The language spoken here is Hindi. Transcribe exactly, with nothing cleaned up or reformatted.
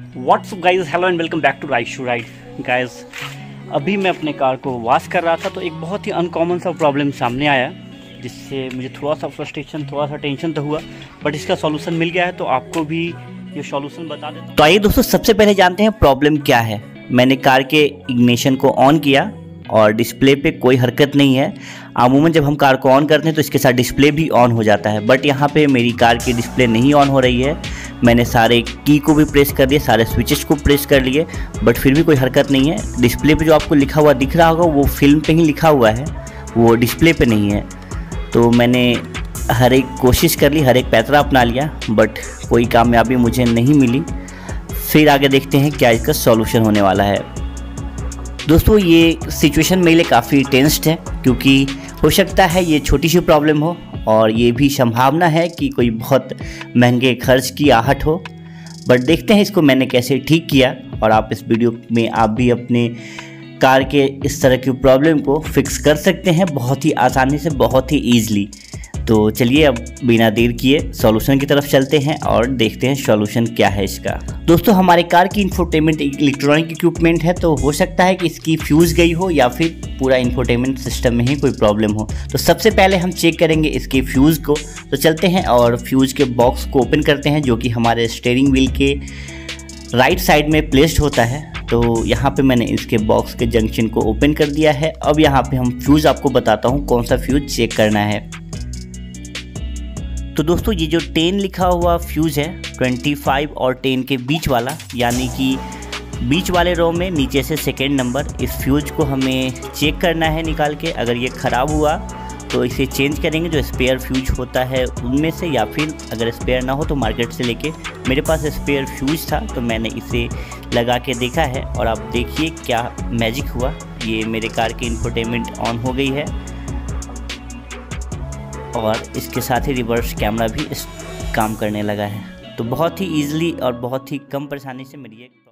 WhatsApp guys, hello and welcome back to ride to ride guys. अभी मैं अपने कार को वॉश कर रहा था तो एक बहुत ही अनकॉमन सा प्रॉब्लम सामने आया, जिससे मुझे थोड़ा सा फ्रस्ट्रेशन, थोड़ा सा टेंशन तो हुआ, बट इसका सॉल्यूशन मिल गया है तो आपको भी ये सॉल्यूशन बता देता हूं। तो आइए दोस्तों, सबसे पहले जानते हैं प्रॉब्लम क्या है। मैंने कार के इग्निशन को ऑन किया और डिस्प्ले पे कोई हरकत नहीं है। अमूमन जब हम कार को ऑन करते हैं तो इसके साथ डिस्प्ले भी ऑन हो जाता है, बट यहाँ पे मेरी कार की डिस्प्ले नहीं ऑन हो रही है। मैंने सारे की को भी प्रेस कर दिए, सारे स्विचेस को प्रेस कर लिए, बट फिर भी कोई हरकत नहीं है। डिस्प्ले पे जो आपको लिखा हुआ दिख रहा होगा वो फिल्म पे ही लिखा हुआ है, वो डिस्प्ले पे नहीं है। तो मैंने हर एक कोशिश कर ली, हर एक पैतरा अपना लिया, बट कोई कामयाबी मुझे नहीं मिली। फिर आगे देखते हैं क्या इसका सॉल्यूशन होने वाला है। दोस्तों, ये सिचुएशन मेरे लिए काफ़ी टेंस्ड है, क्योंकि हो सकता है ये छोटी सी प्रॉब्लम हो और ये भी संभावना है कि कोई बहुत महंगे खर्च की आहट हो, बट देखते हैं इसको मैंने कैसे ठीक किया। और आप इस वीडियो में आप भी अपने कार के इस तरह की प्रॉब्लम को फिक्स कर सकते हैं बहुत ही आसानी से, बहुत ही ईजिली। तो चलिए अब बिना देर किए सॉल्यूशन की तरफ चलते हैं और देखते हैं सॉल्यूशन क्या है इसका। दोस्तों, हमारे कार की इंफोटेनमेंट इलेक्ट्रॉनिक इक्विपमेंट है, तो हो सकता है कि इसकी फ्यूज़ गई हो या फिर पूरा इंफोटेनमेंट सिस्टम में ही कोई प्रॉब्लम हो। तो सबसे पहले हम चेक करेंगे इसके फ्यूज़ को। तो चलते हैं और फ्यूज़ के बॉक्स को ओपन करते हैं, जो कि हमारे स्टीयरिंग व्हील के राइट साइड में प्लेस्ड होता है। तो यहाँ पे मैंने इसके बॉक्स के जंक्शन को ओपन कर दिया है। अब यहाँ पे हम फ्यूज़ आपको बताता हूँ कौन सा फ्यूज़ चेक करना है। तो दोस्तों, ये जो टेन लिखा हुआ फ्यूज़ है, पच्चीस और टेन के बीच वाला, यानी कि बीच वाले रो में नीचे से सेकेंड नंबर, इस फ्यूज़ को हमें चेक करना है निकाल के। अगर ये ख़राब हुआ तो इसे चेंज करेंगे जो स्पेयर फ्यूज होता है उनमें से, या फिर अगर स्पेयर ना हो तो मार्केट से लेके। मेरे पास स्पेयर फ्यूज था तो मैंने इसे लगा के देखा है और आप देखिए क्या मैजिक हुआ। ये मेरे कार की इंफोटेनमेंट ऑन हो गई है और इसके साथ ही रिवर्स कैमरा भी इस काम करने लगा है। तो बहुत ही ईजिली और बहुत ही कम परेशानी से मेरी एक